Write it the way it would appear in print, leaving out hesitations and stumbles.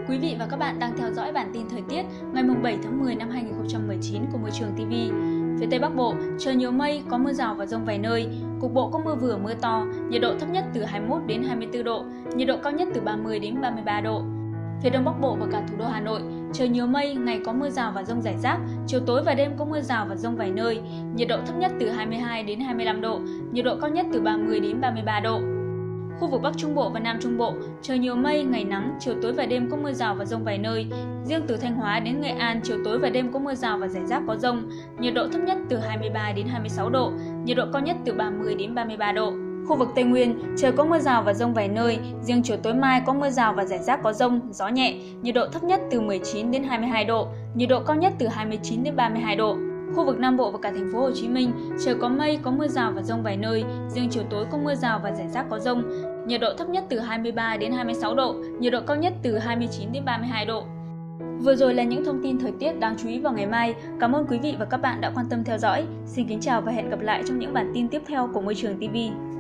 Quý vị và các bạn đang theo dõi bản tin thời tiết ngày 7 tháng 10 năm 2019 của Môi trường TV. Phía Tây Bắc Bộ, trời nhiều mây, có mưa rào và dông vài nơi, cục bộ có mưa vừa mưa to, nhiệt độ thấp nhất từ 21 đến 24 độ, nhiệt độ cao nhất từ 30 đến 33 độ. Phía Đông Bắc Bộ và cả thủ đô Hà Nội, trời nhiều mây, ngày có mưa rào và dông rải rác, chiều tối và đêm có mưa rào và dông vài nơi, nhiệt độ thấp nhất từ 22 đến 25 độ, nhiệt độ cao nhất từ 30 đến 33 độ. Khu vực Bắc Trung Bộ và Nam Trung Bộ, trời nhiều mây, ngày nắng, chiều tối và đêm có mưa rào và dông vài nơi. Riêng từ Thanh Hóa đến Nghệ An, chiều tối và đêm có mưa rào và rải rác có dông, nhiệt độ thấp nhất từ 23 đến 26 độ, nhiệt độ cao nhất từ 30 đến 33 độ. Khu vực Tây Nguyên, trời có mưa rào và dông vài nơi, riêng chiều tối mai có mưa rào và rải rác có dông, gió nhẹ, nhiệt độ thấp nhất từ 19 đến 22 độ, nhiệt độ cao nhất từ 29 đến 32 độ. Khu vực Nam Bộ và cả thành phố Hồ Chí Minh, trời có mây, có mưa rào và dông vài nơi, riêng chiều tối có mưa rào và rải rác có dông, nhiệt độ thấp nhất từ 23 đến 26 độ, nhiệt độ cao nhất từ 29 đến 32 độ. Vừa rồi là những thông tin thời tiết đáng chú ý vào ngày mai. Cảm ơn quý vị và các bạn đã quan tâm theo dõi. Xin kính chào và hẹn gặp lại trong những bản tin tiếp theo của Môi trường TV.